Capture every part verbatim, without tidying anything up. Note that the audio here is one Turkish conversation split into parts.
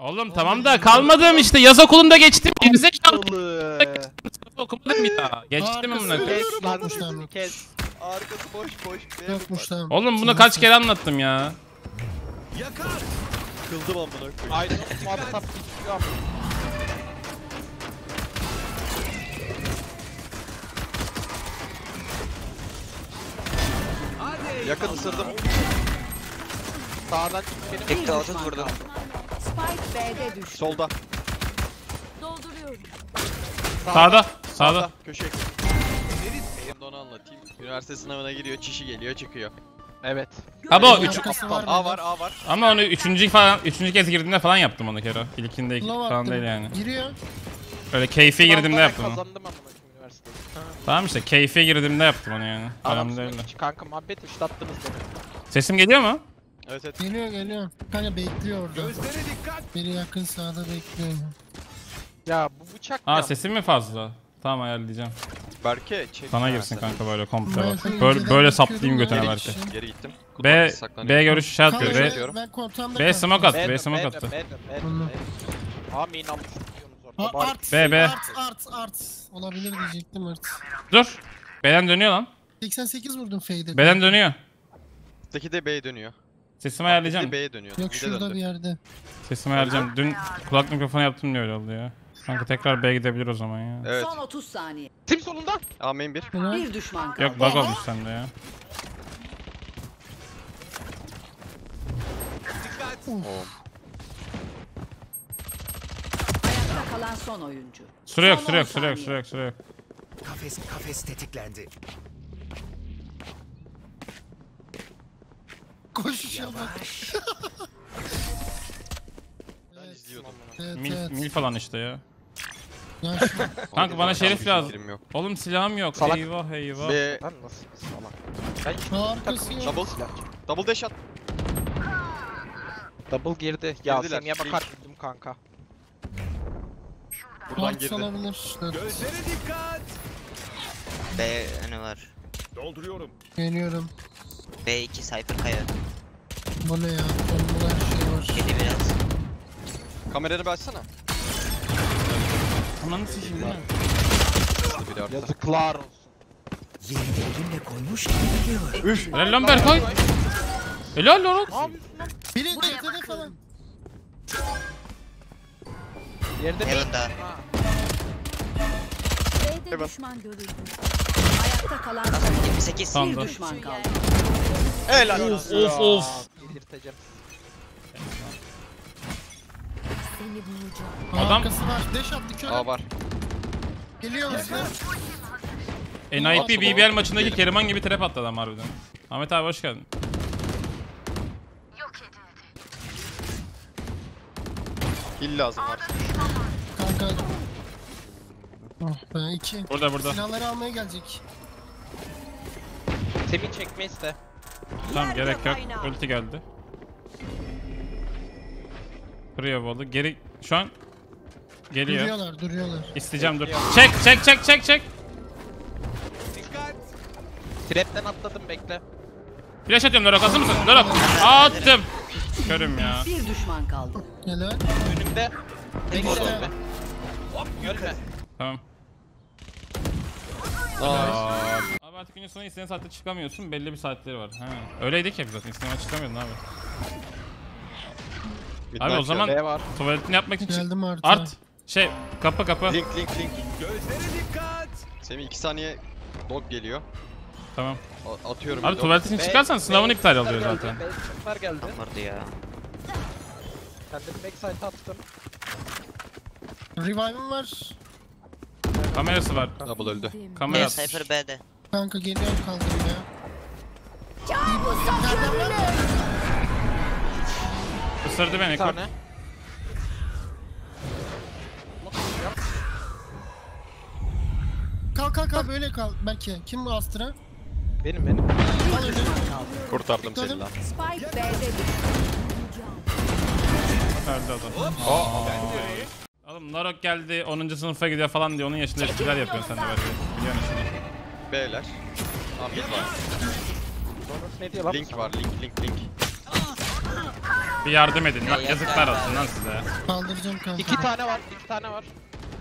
Oğlum tamam da kalmadım işte yaz okulunda geçtim. Gerizekalı. Okumadım bir daha. Geçtim mi bunu? Kes lan kes. Arkası boş boş. Yokmuş tamam. Oğlum bunu kaç kere anlattım ya. Yakar. Kıldım amına koyayım. Aynen. Muhabbet tap gidiyor. Yakın ısırdım. Sağdan benim Tek de altı vurdum. Spike B'de düştü. Solda. Dolduruyorum. Sağda. Sağda. Köşe. Şimdi onu anlatayım. Üniversite sınavına giriyor, çişi geliyor, çıkıyor. Evet. Ha bu üç. Arkası var A mı? var, A var. Ama onu üçüncü falan üçüncü kez girdiğimde falan yaptım onu kere. İlkinde ilk Love falan attım. değil yani. Giriyor. Öyle keyfi girdiğimde yaptım onu. Kazandım amına koyayım üniversiteyi. Tamam işte keyfi girdiğimde yaptım onu yani. Önemli değil de. Kanka muhabbet işlattınız beni. Sesim geliyor mu? Evet evet. Geliyor geliyor. Kanka bekliyor orada. Gözlere dikkat. Biri yakın sağda bekliyor. Ya bu bıçak Aa ya. sesim mi fazla? Tamam ayarlayacağım. Berke çek. Sana Ha, girsin sen- kanka böyle komple Ben bak. şöyle Böyle, önceden böyle saplayayım bakıyordum, götüne öyle belki. bir şey. Geri gittim. B, Saklanıyor. B görüş işaret Kanka diyor. B, diyorum. ben kontağımda B kaldım. smoke at, B Beğendim, smoke beğendim, attı. beğendim, beğendim, Anladım. beğendim. Amin almış diyorsunuz orada. Aa, Bari. art, B, B. art, art, art. Olabilir diyecektim art. Dur. B'den dönüyor lan. seksen sekiz vurdum fade'e. B'den dönüyor. Üstteki de B'ye dönüyor. Sesimi ayarlayacağım. Üstteki B'ye dönüyor. Yok Bir de şurada döndü. bir yerde. Sesimi ayarlayacağım. Dün kulak mikrofonu yaptım diye öyle oldu ya. Kanka tekrar B gidebilir o zaman ya. Evet. Son otuz saniye. Tim solunda. A main bir. Helal. Bir düşman kaldı. Yok bug olmuş sende ya. Oo. Ayakta kalan son oyuncu. Süre yok, Son süre yok, on süre yok, saniye. süre yok, süre yok. Kafes kafes tetiklendi. Koşuşuyor bak. Yavaş. Ben Evet, izliyordum. evet, Mil, evet. mil falan işte ya. Ya şu Kanka bana şerif Hiçbir lazım. fikrim yok. Oğlum silahım yok. Salak. Eyvah eyvah. B. Lan nasıl salak. Ben hiç arkası yok. Double. Double dash at. double girdi. Ya Girdiler. Semih'e bakar mıydım kanka? Buradan Art girdi. olabilir. Evet, Gözlere dikkat. B önü var. Dolduruyorum. geliyorum. B iki Cypher kaya. Bu ne ya? Bombalar şey var. Kedi biraz. Kameranı açsana. Ananı sikeyim lan. Biri arttı. Yazıklar olsun. Yerini elimle koymuş gibi biliyor. Helal lan Berkay. Helal lan. Ne yapıyorsun lan? Biri C T'de falan. Yerde mi? Heaven'da. B'de Evet. düşman görüldü. Ayakta kalan son oyuncu. yirmi sekiz. Tamam. Bir Tamam. düşman kaldı. Helal olsun. Of of. Delirteceğim. Seni bulacağım. Adam- Arkası var. Deş attı kör. A var. Geliyor musun? N I P B B L maçındaki Keriman gibi trap attı adam harbiden. Ahmet abi hoş geldin. Hill lazım var. Kanka. Oh be iki. Burada burada. Silahları almaya gelecek. Semih çekme iste. Tamam gerek yok. Ulti geldi. Kırıyor bolu. Geri şu an geliyor. Duruyorlar duruyorlar. İsteyeceğim dur. Çek çek çek çek çek. Dikkat. Trap'ten atladım bekle. Flash atıyorum Dorok, hazır mısın? Dorok. Attım. Körüm ya. Bir düşman kaldı. Helal. Önümde. Bekle İşte. ölme. Ölme. Tamam. Nice. Abi artık günün sonu istediğin saatte çıkamıyorsun. Belli bir saatleri var. Ha. Öyleydik ya biz zaten. İstediğin zaman çıkamıyordun abi. Abi o zaman B var. tuvaletini yapmak için çık. Geldim artık. Art. Şey kapı kapı. Link link link. Gözlere dikkat. Semih iki saniye dog geliyor. Tamam. A- atıyorum. Abi bir dog. tuvalet için çıkarsan sınavın B- iptal B- oluyor geldi, zaten. B- Bunlar geldi. Tam vurdu ya. Kendim backside attım. Revive'ım var. Kamerası var. Double öldü. Kamera B atmış. Cypher B'de. Kanka geliyorum kaldım ya. Isırdı beni. Bir Kır. tane. Kal kal kal böyle kal. Belki. Kim bu Astra? Benim benim. Al önü. Kurtardım seni lan. Spike B'de düştü. Öldü o da. Oğlum Narok geldi onuncu sınıfa gidiyor falan diye onun yaşında espriler yapıyorsun sen de böyle. Biliyorsun şimdi. B'ler. A mid var. Bonus ne diyor lan? Link var. Link link link. Bir yardım edin lan. Ya, Yazıklar ya. olsun lan size. Kaldıracağım kanka. İki tane var, iki tane var.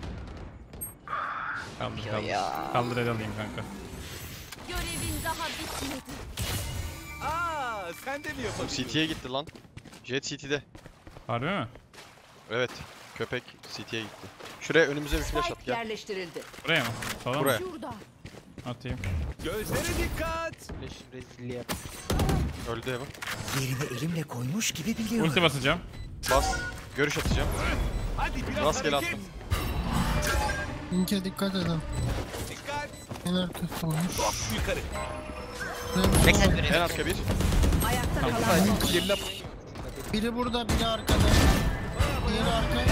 Kaldır kaldır. Ya. Kaldır el alayım kanka. Görevin daha bitmedi. Aa, sen de mi yapalım? C T'ye gitti lan. Jet C T'de. Harbi mi? Evet. Köpek C T'ye gitti. Şuraya önümüze bir flash at Spike gel. yerleştirildi. Buraya mı? Sola mı? Buraya. Şurada. Atayım. Gözlere dikkat. Flash'in rezilliğe. Öldü Evan. Yerini elimle koymuş gibi biliyorum. Ulti basacağım. Bas. Görüş atacağım. Hadi biraz Rastgele hareket. attım. Linke dikkat edin. Dikkat. En arkası olmuş. Hop yukarı. Backside görevi. En arka bir. Ayakta kalan son oyuncu. Biri burada, biri arkada. Diğeri arka.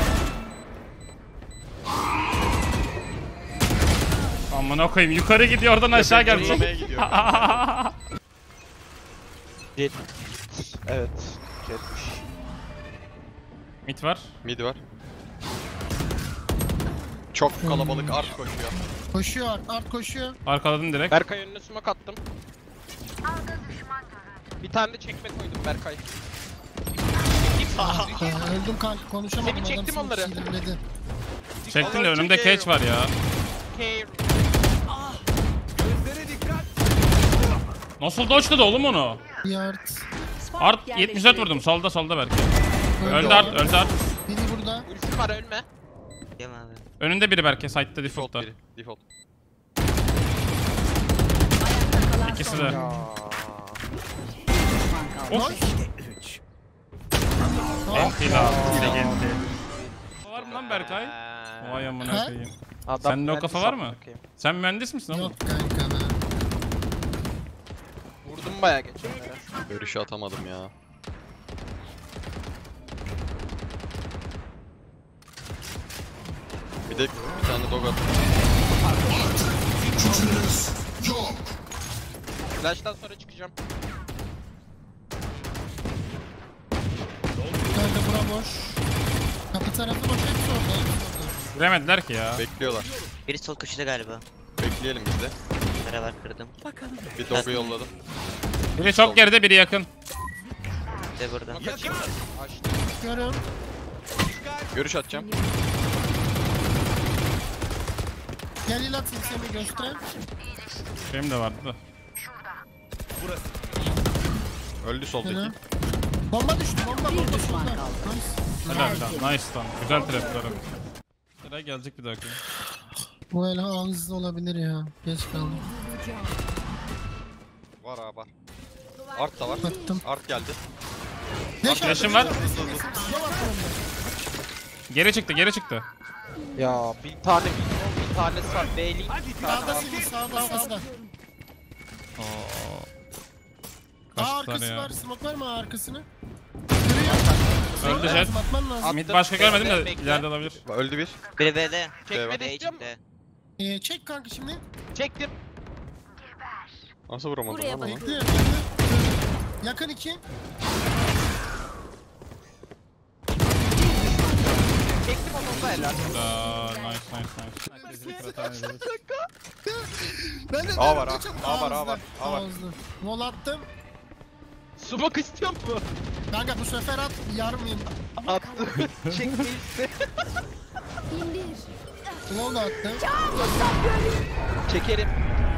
Amına koyayım. Yukarı gidiyor oradan aşağı Köpek gelecek. yollamaya gidiyor. Jet. Evet. Jetmiş. Mid var. Mid var. Çok kalabalık art koşuyor. Koşuyor art, art koşuyor. Arkaladım direkt. Berkay önüne smoke attım. Bir tane de çekme koydum Berkay. Ee, öldüm kanka, konuşamadım. Seni çektim Adam onları. seni sinirledi. Çektin de önümde catch var ya. Care. Gözlere dikkat. Nasıl dodge'ladı oğlum onu? Bir art. Spike Art yetmiş dört yerleştirildi. vurdum. Solda solda belki. Öldü, Öldü art, öldü art. Biri burada. Ultim var ölme. Diyorum abi. Önünde biri belki side'da Default default'ta. biri. Default. Ayakta kalan İkisi son de. oyuncu. Ya. Düşman kaldı. İşte üç. Enti la. Legenti. Var mı lan Berkay? Vay amına Ha? koyayım. Adam Sende o kafa var mı? mühendis bakayım. Sen mühendis misin oğlum? Yok kanka be. Vurdum bayağı geçenlere. Görüşü atamadım ya. Bir de bir tane dog attım. Flash'tan sonra çıkacağım. Kanka bura boş. Kapı tarafı boş, hepsi orada. hepsi orada. Giremediler ki ya. Bekliyorlar. Biri sol köşede galiba. Bekleyelim biz de. Beraber kırdım. Bir dog'u yolladım. Biri çok geride biri yakın. Bir de burada. Açtım. Görüyorum. Görüş atacağım. Gel ilat seni göster. Benim de vardı da. Öldü soldaki. Helal. Bomba düştü, bomba Bir bomba düşman bomba. kaldı. Nice. Helal lan. Nice lan. Güzel trapları. Sıra gelecek bir dahaki. Bu el hızlı olabilir ya. Geç kaldım. Var abi var. Art da var. Attım. Art geldi. Deş Flash'ım var. Geri çıktı geri çıktı. Ya bir tane bir, bir tane sağ B'li bir tane Sağda var. seni, sağda sağda. Oo. Aa Kaçtılar arkası ya. var, smoke var mı arkasını? Öldü jet. Lazım, atman lazım. Mid başka görmedim de Bekle. ileride olabilir. Öldü bir. Biri B'de. Çekme de B istiyor mu? içinde. Ee, çek kanka şimdi. Çektim. Nasıl vuramadım Buraya lan bak. onu? Bekle, bekle. Yakın iki. Çektim onu da helal. Aa, nice nice nice. Ben de A var, A. Çok A var, A var, A var. Ağızlı. Vol attım. Smoke istiyor mu? Kanka bu sefer at, yarmayayım. Attım. Çekme iste. İndir. Vol da attım. Çekerim.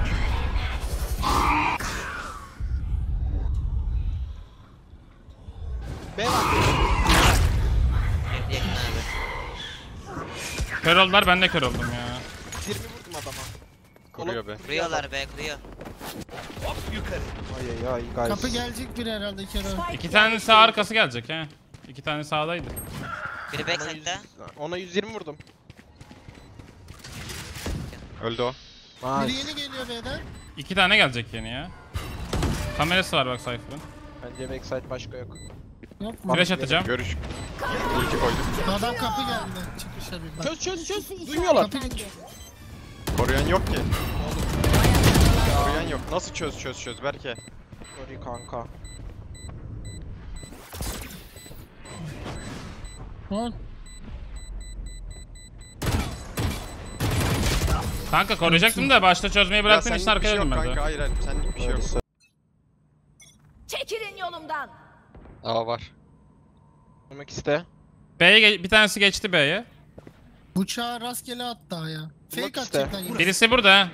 B var. Yakın abi. Kör oldular ben de kör oldum ya. yirmi vurdum adama. Koruyor be. Kuruyorlar be kuruyor. Hop yukarı. Ay ay ay guys. Kapı gelecek bir herhalde Kerem. İki tane sağ arkası gelecek he. İki tane sağdaydı. Biri Ona, yüz, backside'da. ona yüz yirmi vurdum. Öldü o. Biri yeni geliyor B'den. İki tane gelecek yeni ya. Kamerası var bak Cypher'ın. Bence backside başka yok. Yok mu? Flash atacağım. Görüş. Ulti koydum. Adam kapı geldi. Çıkışa bir bak. Çöz çöz çöz. Duymuyorlar. Kapı Koruyan yok ki. Koruyan yok. Nasıl çöz çöz çöz Berke? Sorry kanka. Lan. Kanka koruyacaktım da başta çözmeyi bıraktım işte senlik bir şey arkaya yok döndüm ben kanka. de. Hayır hayır senlik bir şey yok. Öyle Çekilin yolumdan. A var. Demek iste. B'ye ge- bir tanesi geçti B'ye. Bıçağı rastgele at daha ya. Fake Bak atacak işte. lan yine. Birisi burada ha.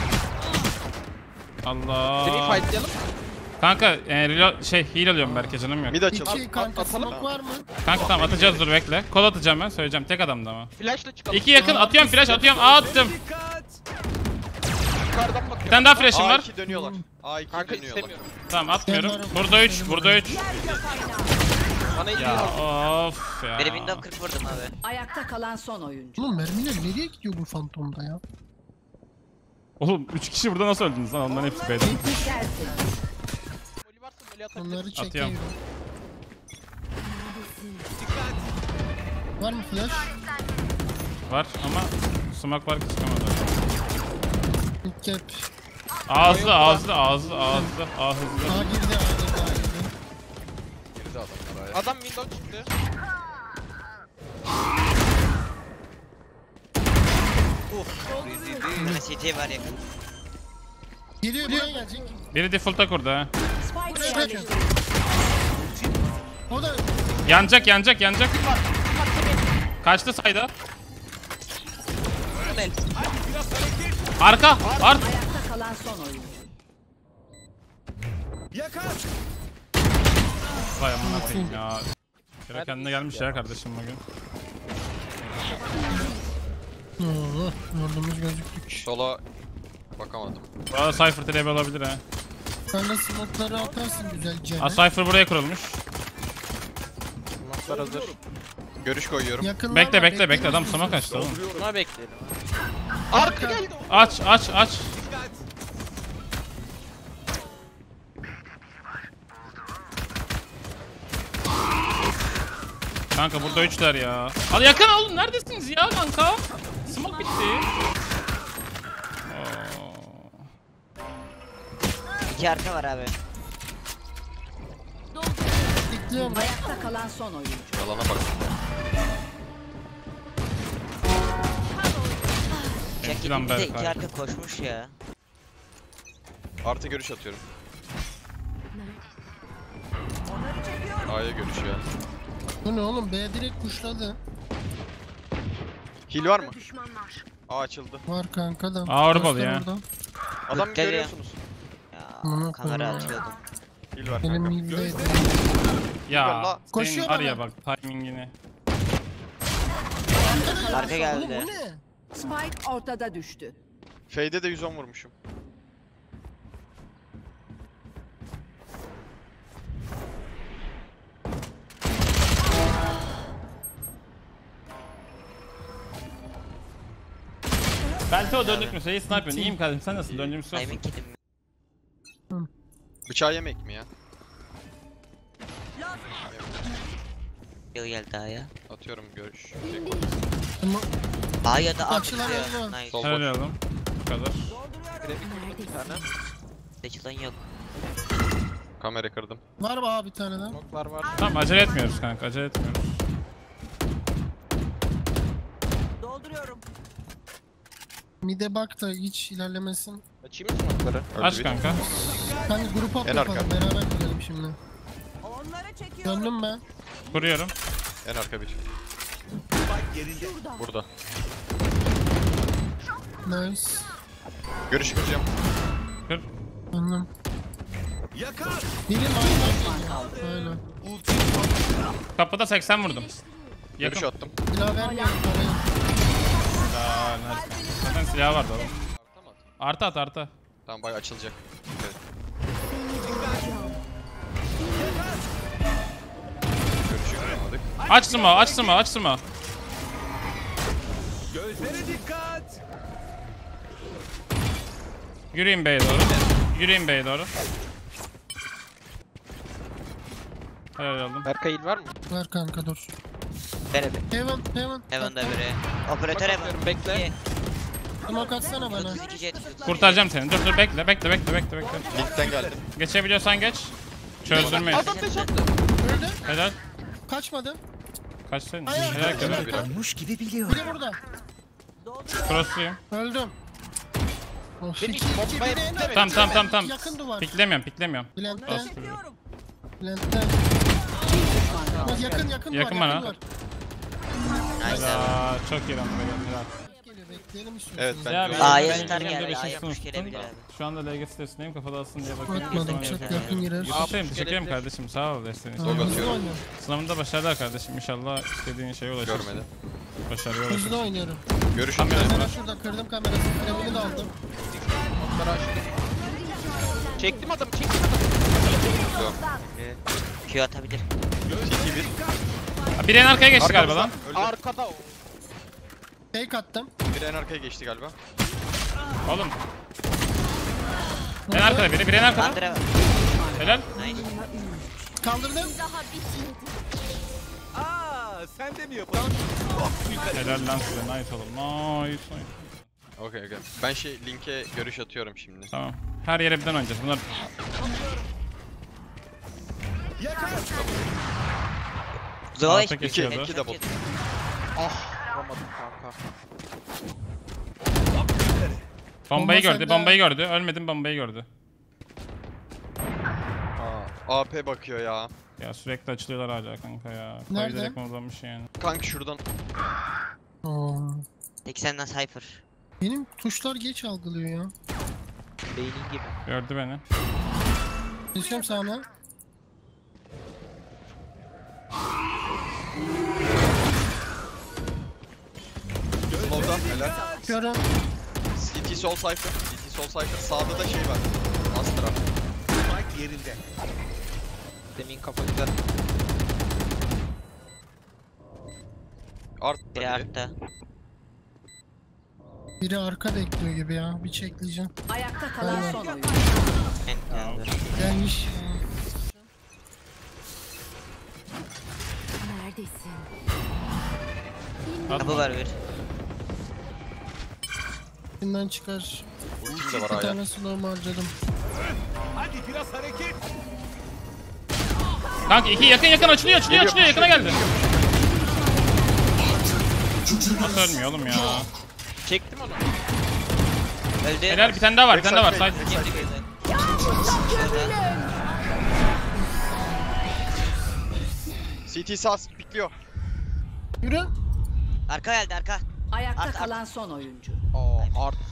Seni Allah. fightlayalım. Kanka e, reload, şey heal alıyorum belki canım yok. Mid açıldı. İki kanka atalım. smoke var mı? Kanka tamam atacağız dur bekle. Kol atacağım ben söyleyeceğim tek adamda ama. Flash'la çıkalım. İki yakın atıyorum flash atıyorum Aa, attım. Yukarıdan Bir bakıyorum. tane daha flash'ım A var. iki dönüyorlar. A iki Kanka dönüyorlar. istemiyorum. Tamam atmıyorum. Ben varım. Burada üç Benim burada varım. üç. Bana iyi Ya al. of ya. Biri window kırk vurdum abi. Ayakta kalan son oyuncu. Oğlum mermiler nereye gidiyor bu fantomda ya? Oğlum üç kişi burada nasıl öldünüz lan onların hepsi B'de. Gelsin. Molly varsa Molly atabilirim. Onları Atıyorum. çekeyim. Var mı flash? Var ama smoke var ki çıkamadı. İlk cap. Ağızlı ağızlı ağızlı ağızlı ağızlı. A girdi A girdi A girdi. Girdi adamlar A'ya. Adam window çıktı. Bir tane C T var yakın. Geliyor buraya gelecek. Biri default'a kurdu ha. Spike Buraya gelecek. yerleştirildi. O da Yanacak yanacak yanacak. Kaçtı sayda. Tünel. Arka art. Ayakta kalan son oyuncu. Vay amına koyayım ya. Kira kendine gelmiş ya kardeşim bugün. Oo, yordumuz gözüktük. Sola bakamadım. Bu arada Cypher trap olabilir ha. Sen de smoke'ları atarsın güzelce. Ha Cypher buraya kurulmuş. Smoke'lar hazır. Görüş koyuyorum. Yakınlar Bekle var, bekle bekle bekleyin. adam smoke açtı oğlum. Buna bekleyelim. Arka geldi. Aç aç aç. Kanka burada üçler ya. Hadi yakın oğlum neredesiniz ya kanka? Smoke bitti. Oo. İki arka var abi. Bekliyorum. Ayakta kalan son oyuncu. Yalana bak. Jack Lan bize be, iki kanka. arka koşmuş ya. Artı görüş atıyorum. A'ya görüş ya. Bu ne oğlum? B direkt kuşladı. Heal var mı? A açıldı. Var kanka da. Aa, orbalı Göster ya. oradan. Adam Geliyor. görüyorsunuz. Amına Ya kamera koyayım ya. atıyordum. Heal var Benim kanka. iyiydi. Ya senin Koşuyor var ya bana. bak timingini. Arka geldi. Oğlum bu ne? Spike ortada düştü. Fade'e de yüz on vurmuşum. Ben Teo döndük mü? Şeyi sniper. İyiyim kardeşim sen nasılsın? Döndüğümü sorsun. Timing kitim mi? Bıçağı yemek mi ya? Yıl geldi daha ya. Atıyorum görüş. Ama A ya da A Açılan tutuyor. yolu var. Nice. Sol Öyle boş. oğlum. Bu kadar. Bir tane. Açılan yok. Kamera kırdım. var mı abi bir tane daha? Smoke'lar var. Tamam acele etmiyoruz kanka acele etmiyoruz. Mide bak da hiç ilerlemesin. Açayım mı smoke'ları? Öldü Aç bir. kanka. Hani grup up En yapalım. arka. Beraber gidelim şimdi. Döndüm ben. Kuruyorum. En arka bir. Burada. Nice. Görüş kıracağım. Kır. Döndüm. Biri aynen. Aynen. Kapıda seksen vurdum. Görüş Yakın. attım. Silah vermiyorum parayı. Aa, nerede? Zaten silahı vardı oğlum. Tamam. Artı at artı. Tamam bay açılacak. Evet. Görüşü kıramadık. Aç smoke aç smoke aç smoke. Yürüyün B'ye doğru. Yürüyün B'ye doğru. Helal oldum. Berkay heal var mı? Ver kanka dur. Bere bir. Heaven, Heaven. Heaven'da biri. Operatör Heaven. Bakıyorum, bekle. İki. Smoke atsana bana. otuz iki jet. Kurtaracağım seni. Dur dur bekle bekle bekle bekle bekle. Linkten geldim. Geçebiliyorsan geç. Çözdürmeyiz. Adam beş attı. Öldü. Helal. Kaçmadı. Kaç senin? Ay, ay, Helal ay, helal. ay. Koymuş gibi biliyorum. Biri burada. Crossluyum. Öldüm. Of, Beni iki, iki, bombaya bir de en pikleme. Tamam tamam tamam tamam. Yakın duvar. Piklemiyorum piklemiyorum. Blend'den. Bastırıyorum. Blend'den. düşman kaldı. Bak yakın yakın, Yakın var, bana. yakın var. Nice abi. Aa, çok iyi lan böyle. Helal. Geliyor, bekleyelim istiyorsunuz. Evet, ben- Ya, Ben- A'ya ben- star ben- geldi. ben- A'ya ben- push gelebilir abi. Şu anda L G sitesindeyim, kafada alsın diye bakıyorum. Atmadım, Sonra çok yapacağım. yakın girer. Yusuf'cuyum, push teşekkür ederim gelebilir. kardeşim, sağ ol desteğin için. Aa, hızlı atıyorum. oynuyorum. Sınavında başarılar kardeşim, inşallah istediğin şeye ulaşırsın. Görmedi. Başarıya Hızlı ulaşırsın. oynuyorum. Görüş Kamera atıyorum. Kamera şurada, kırdım kamerası. Kremini de aldım. Onları açtım. Çektim adamı, çektim adamı. Q atabilir. C T bir. Ha, biri en arkaya geçti galiba lan. Öldü. Arkada o. Fake attım. Biri en arkaya geçti galiba. Oğlum. En arkada biri, biri en arkada. Andre var. Helal. Nice. Kaldırdım. Helal lan size, nice oğlum. Nice, nice. Okey okey. Ben şey linke görüş atıyorum şimdi. Tamam. Her yere birden oynayacağız. Bunlar Zoe. Altta geçiyordu. İki double. Ah, vuramadım kanka. bombayı Bomba gördü, sende. bombayı gördü. Ölmedim, bombayı gördü. A P bakıyor ya. Ya sürekli açılıyorlar hala kanka ya. Nerede? Koyu direkt modlanmış yani. Kanka şuradan. Oo. seksenden Cypher. Benim tuşlar geç algılıyor ya. Beynin gibi. Gördü beni. Geçiyorum sağına. Slow'dan helal. Görüm. C T sol cypher. C T sol cypher. Sağda da şey var. Astra. Demin kafa güzel. Art Biri da biri. artta. Biri arka bekliyor gibi ya. Bir çekleyeceğim. Ayakta kalan son oyuncu. Enter. Gelmiş. Neredesin? Kapı var bir. Bundan çıkar. Ultim de var Bir hala. tane slow harcadım. Kanka iki yakın yakın açılıyor, açılıyor, açılıyor. Yakına geldi. Nasıl ölmüyor oğlum ya? Çektim onu. Öldü. Helal, bir tane daha var, bir tane daha var. Side. Girdi girdi. C T sağ pikliyor. Yürü. Arka geldi arka. Ayakta Art, art. kalan son oyuncu. Aa, art.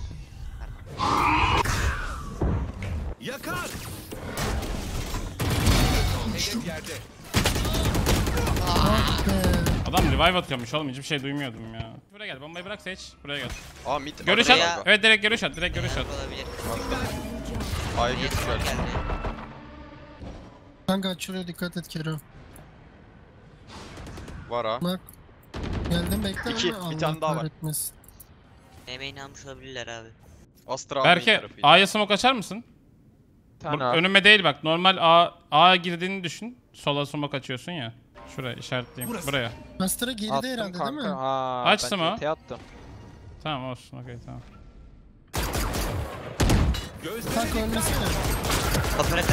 Ah be. Adam revive atıyormuş oğlum, hiçbir şey duymuyordum ya. Buraya gel, bombayı bırak seç. Buraya gel. Aa mid. Görüş Adra at. galiba. Evet, direkt görüş at, direkt görüş at. Olabilir. A'ya Yes, geçti galiba. geldi. Kanka açılıyor, dikkat et Kero. Var ha. Bak. Geldim bekle. İki, ama bir tane Allah daha var. kahretmesin. Emeğini almış olabilirler abi. Astra main Berke, tarafıydı. A'ya smoke açar mısın? Bir tane Bu- abi. önüme değil bak, normal A A'ya girdiğini düşün. Sola smoke açıyorsun ya. Şuraya işaretleyeyim. Buraya. Astra geride Attım herhalde kanka. değil mi? Ha, Açtım ben ha. C T attım. Tamam olsun, okey tamam. Kanka ölmesene. Operatör.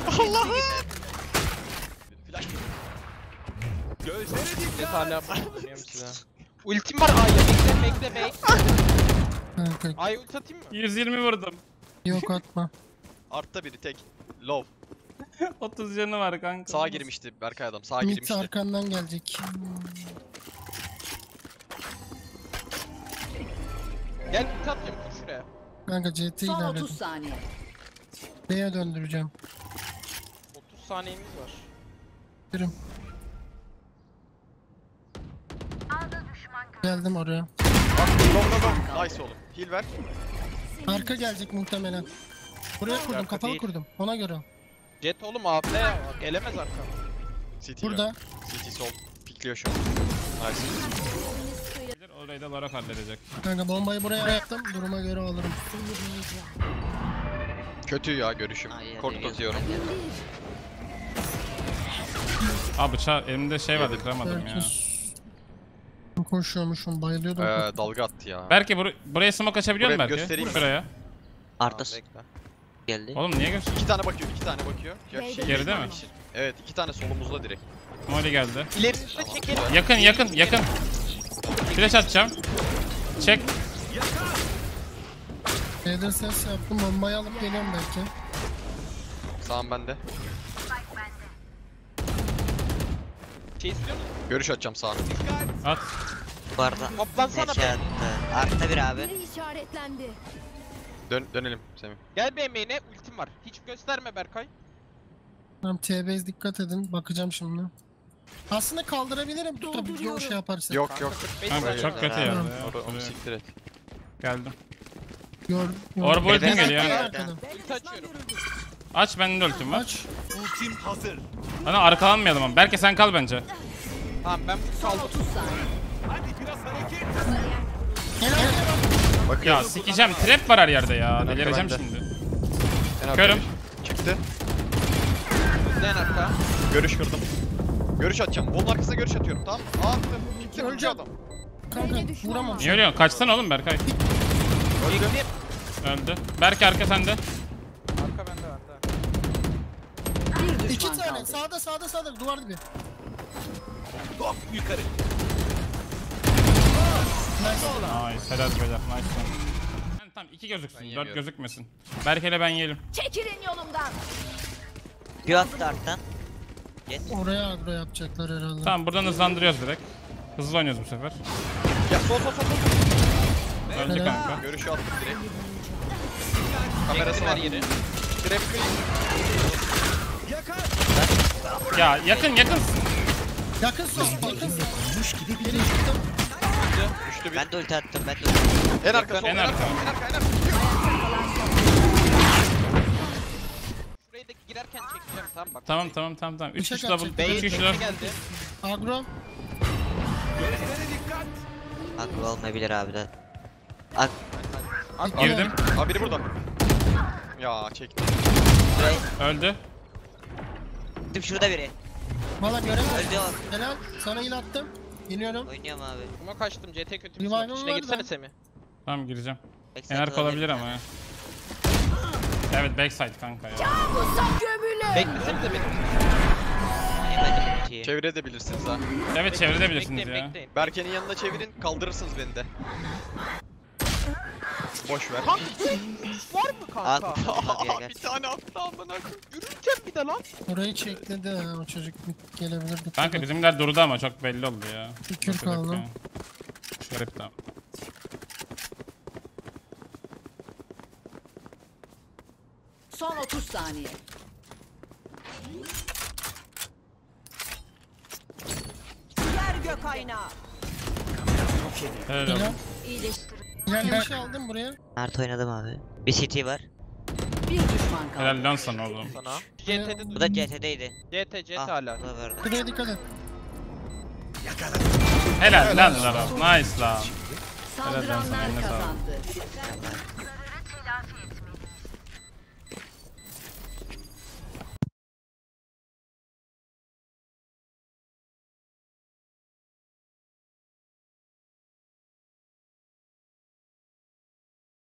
Ne hala bakıyorum size. Ultim var A'ya. Bekle bekle bekle. Kanka A'ya ult atayım mı? yüz yirmi vurdum. yok atma. Artta biri tek. Low. otuz canı var kanka. Sağa girmişti Berkay adam. Sağa Mid girmişti. arkandan gelecek. Gel ult atayım dur şuraya. Kanka C T Son ilerledim. otuz saniye. B'ye döndüreceğim. otuz saniyemiz var. Yürüm. Geldim oraya. Bak low low low. Nice oğlum. Heal ver. Arka gelecek muhtemelen. Buraya kurdum, Arka kapalı değil. kurdum. Ona göre. Jet oğlum A P ya. Bak gelemez arka. C T Burada. C T sol. Pikliyor şu an. Nice. Orayı da Lara halledecek. Kanka bombayı buraya attım. Duruma göre alırım. Kötü ya görüşüm. Ay, ya, Korkutuyorum. Aa bıçağı, elimde şey vardı, kıramadım ya. Herkes... Koşuyormuşum, bayılıyordum. Ee, dalga attı ya. Berke bur buraya smoke açabiliyor musun Buraya Berke? göstereyim mi? Şuraya. Arta Tamam, bekle. geldi. Oğlum niye göster? İki tane bakıyor, iki tane bakıyor. Ya şey, Geride mi? için. Evet, iki tane solumuzda direkt. Molly geldi. İlerisine çekelim. Yakın yakın yakın. Flash atacağım. Çek. B'de ses yaptım, bombayı alıp geliyorum belki. Sağım bende. Şey istiyor musun? Görüş atacağım sağına. At. Bu arada Toplansana headshot be. attı. Artta bir abi. Biri işaretlendi. Dön dönelim Semih. Gel B main'e ultim var. Hiç gösterme Berkay. Tamam T-base dikkat edin. Bakacağım şimdi. Aslında kaldırabilirim. Tabii bir şey yaparsa. Yok yok. kırk beş Abi saniye çok var. kötü ya. Onu, onu siktir et. Geldim. Gör. gör. Orba ultim Evet. geliyor. Arkadan, Evet. arkadan. Ulti açıyorum. Aç, benim de ultim var. Aç. Ultim hazır. Hani arkalanmayalım ama. Berke sen kal bence. Tamam ben Son kaldım. otuz saniye. Hadi biraz hareket. Gel gel gel. Bakın. Ya sikeceğim, trap var her yerde ya. dakika, Delireceğim bende. şimdi. En arkaya Körüm. geç. Çıktı. En arka. Görüş kırdım. Görüş atacağım. Bolun arkasına görüş atıyorum tamam mı? Aa attım. Kimse Öleceğim. öleceğim adam. Kanka vuramam. Niye ölüyorsun? Kaçsana oğlum Berkay. Bekle. Öldü. Berke arka sende. Arka bende bende. Bir İki düşman tane. kaldı. Sağda sağda sağda. Duvar dibi. Hop yukarı. Nice. Helal beyler. Nice one. Sen tam iki gözüksün. Dört yemiyorum. gözükmesin. Berke'yle ben yiyelim. Çekilin yolumdan. Bir attı arttan. Yes. Oraya agro yapacaklar herhalde. Tamam, buradan hızlandırıyoruz direkt. Hızlı oynuyoruz bu sefer. Ya sol sol sol sol. Öldü Helal. kanka. Görüşü attım direkt. Kamerası var. Her yeri. Trap clean. Yakar. Ya yakın yakın. Yakın son. Yakın son. Koymuş gibi bir Geri çıktım. Düştü bir. Ben de ulti attım. Ben de ulti attım. En arka sol. En En arka. arka. En arka. En arka. Şuraya da girerken çekeceğim tamam bak. Tamam tamam tamam tamam. üç Bıçak kişi double. atacak. üç Bey kişi bekle double. geldi. Agro. gözlere dikkat. Haklı olmayabilir abi de. Ak Girdim. Aa biri burada. Ya çekti. Öldü. gittim şurada biri. Valla göremedim. Öldü o. Helal. Sana yine attım. Geliyorum. Oynuyorum abi. Ama kaçtım C T kötü bir Revival smoke. İçine var girsene da. Semih. Tamam, gireceğim. Backside En arka olabilir ama ya. Evet, backside kanka ya. Uzak gömülü. Beklesenize beni. Yemedim ultiyi. Çevirebilirsiniz ha. Evet, çevirebilirsiniz Bekleyin, ya. bekleyin. Berke'nin yanına çevirin. Kaldırırsınız beni de. Boş ver. Var mı Al. kanka? Al bir Aa, gel. bir tane attı amına. Yürürken bir de lan. Orayı çekledi ha, o çocuk gelebilir. dikkat Kanka et. bizimler durdu ama çok belli oldu ya. Bir kür Çok kaldı. ya. Şerif tamam. Son otuz saniye. Yer gök aynağı. Helal Helal. olsun. İyileştirin. Gel bir şey aldım buraya. Artı oynadım abi. Bir C T var. Bir düşman kaldı. Helal lan sana oğlum. Sana. C T'de Bu da C T'deydi. C T C T Ah, hala. bu da vardı. Buraya dikkat et. Helal lan Lara. Nice lan. Saldıranlar Helal olsun, eline sağlık. kazandı.